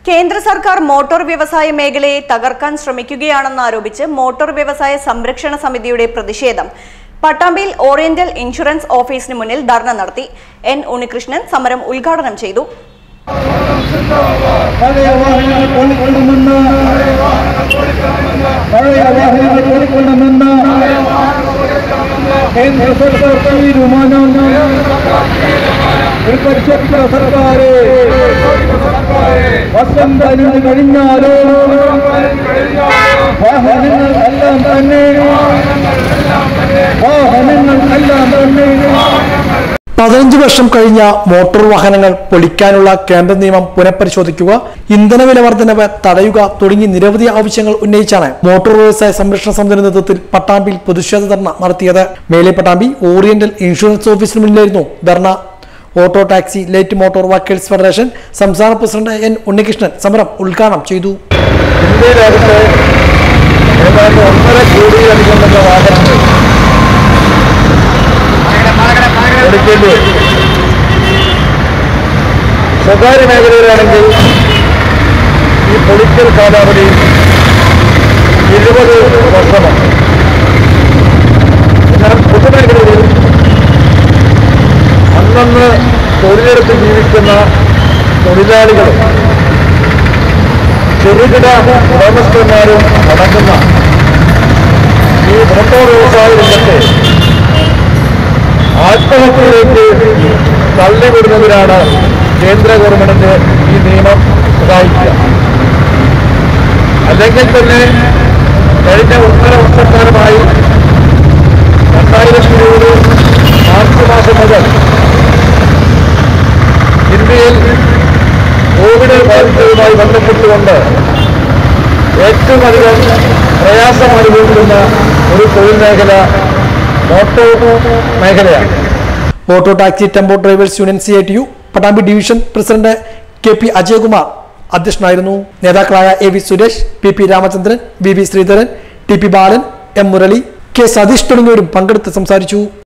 കേന്ദ്ര സർക്കാർ മോട്ടോർ വ്യവസായ മേഖലയെ തകർക്കാൻ ശ്രമിക്കുകയാണെന്നാരോപിച്ച് മോട്ടോർ വ്യവസായ സംരക്ഷണ സമിതിയുടെ പ്രതിഷേധം പട്ടാമ്പിയിൽ ഓറിയന്റൽ ഇൻഷുറൻസ് ഓഫീസിന് മുന്നിൽ ധർണ നടത്തി. എൻ ഉണ്ണികൃഷ്ണൻ സമരം ഉദ്ഘാടനം ചെയ്തു. കഴിഞ്ഞാലോ വാഹനങ്ങൾ എല്ലാം തന്നെ 15 വർഷം കഴിഞ്ഞ മോട്ടോർ വാഹനങ്ങൾ പൊളിക്കാനുള്ള കേന്ദ്ര നിയമം പുനഃപരിശോധിക്കുക, ഇന്ധനവില വർധനവ് തടയുക തുടങ്ങി നിരവധി ആവശ്യങ്ങൾ ഉന്നയിച്ചാണ് മോട്ടോർ വ്യവസായ സംരക്ഷണ സമിതിയുടെ നേതൃത്വത്തിൽ പട്ടാമ്പിയിൽ പ്രതിഷേധ ധർണ നടത്തിയത്. മേലെ പട്ടാമ്പി ഓറിയന്റൽ ഇൻഷുറൻസ് ഓഫീസിന് മുന്നിലായിരുന്നു dharna. Auto taxi light motor workers federation സംസ്ഥാന പ്രസിഡന്റ് എൻ ഉണ്ണികൃഷ്ണൻ സമരം ഉദ്ഘാടനം ചെയ്തു. ഇന്ത്യയിലകത്ത് ഏതാണ്ട് 1.5 കോടിയിലധികം വാഹനങ്ങൾ ഓടിക്കേണ്ടി വരും. സ്വകാര്യ മേഖലയിലാണെങ്കിൽ ഈ പൊളിക്കൽ കാലാവധി 20 വർഷമാണ്. എന്നാൽ പൊതുമേഖലയിൽ അന്നന്ന് തൊഴിലെടുത്ത് ജീവിക്കുന്ന തൊഴിലാളികൾ ചെറുകിട ഉടമസ്ഥന്മാരും അടങ്ങുന്ന ഈ മോട്ടോർ വ്യവസായ രംഗത്തെ ആത്മഹത്യയിലേക്ക് തള്ളിവിടുന്നതിനാണ് കേന്ദ്ര ഗവൺമെന്റിന്റെ ഈ നിയമം സഹായിക്കുക. അല്ലെങ്കിൽ തന്നെ കഴിഞ്ഞ 1.5 വർഷക്കാലമായി 2020 മാർച്ച് മാസം മുതൽ ഇന്ത്യയിൽ കോവിഡ് ബാധിച്ചതുമായി ബന്ധപ്പെട്ടുകൊണ്ട് ഏറ്റവും അധികം പ്രയാസം അനുഭവിക്കുന്ന ഒരു തൊഴിൽ മേഖല മോട്ടോർ മേഖലയാണ്. Auto taxi tempo drivers union CITU Pattambi division president KP Ajayakumar അധ്യക്ഷനായിരുന്നു. നേതാക്കളായ AV Suresh, PP Ramachandran, VV Sreedharan, TP ബാലൻ, M മുരളി, K സതീഷ് തുടങ്ങിയവരും പങ്കെടുത്ത് സംസാരിച്ചു.